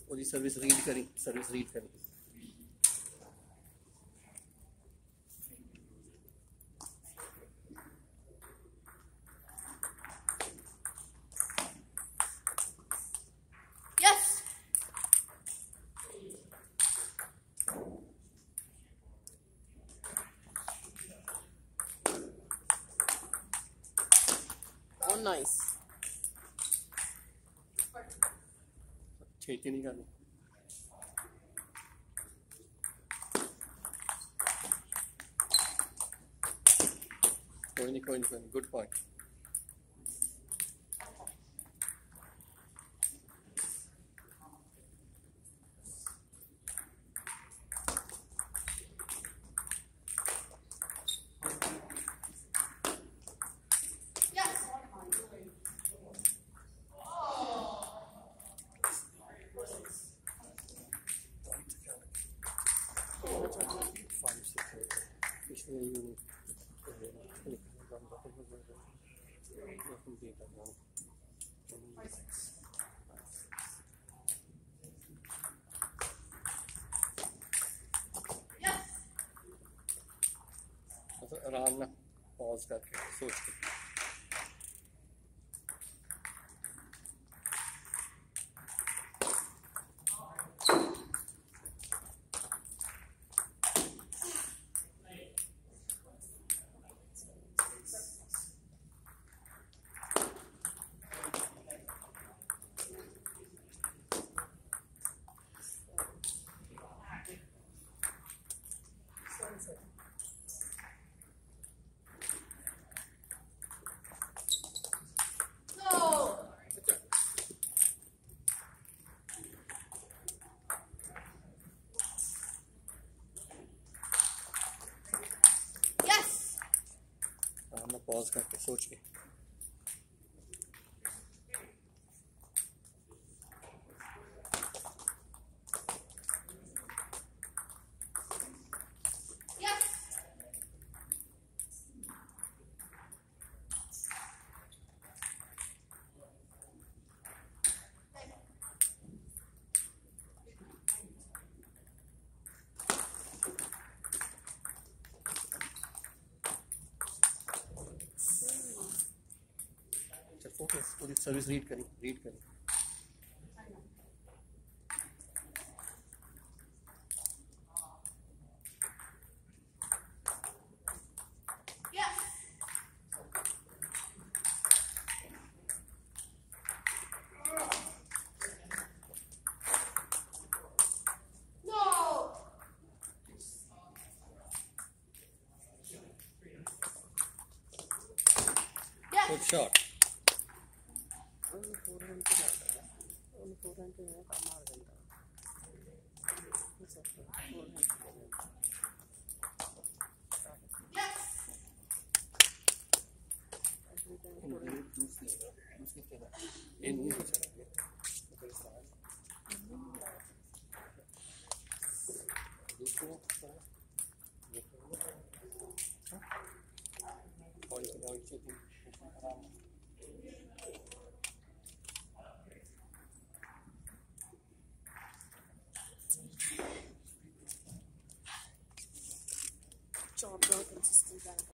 ਉਹਦੀ service read ਕਰੀ Yes. Oh, nice. ਛੇਤੀ ਨਹੀਂ ਕਰਨੀ ਕੋਈ ਨਹੀਂ ਗੁੱਡ ਪੁਆਇੰਟ Yes. आराम ना पॉज करके सोच के No. Yes. आराम ना पॉज करके सोच के Yes. चल फोकस पूरी सर्विस रीड करी Yes. No. Yes. Good shot Only 400 only 400 है काम आ गया it's okay 400 Yes. every time ये नहीं हो सकता job consistent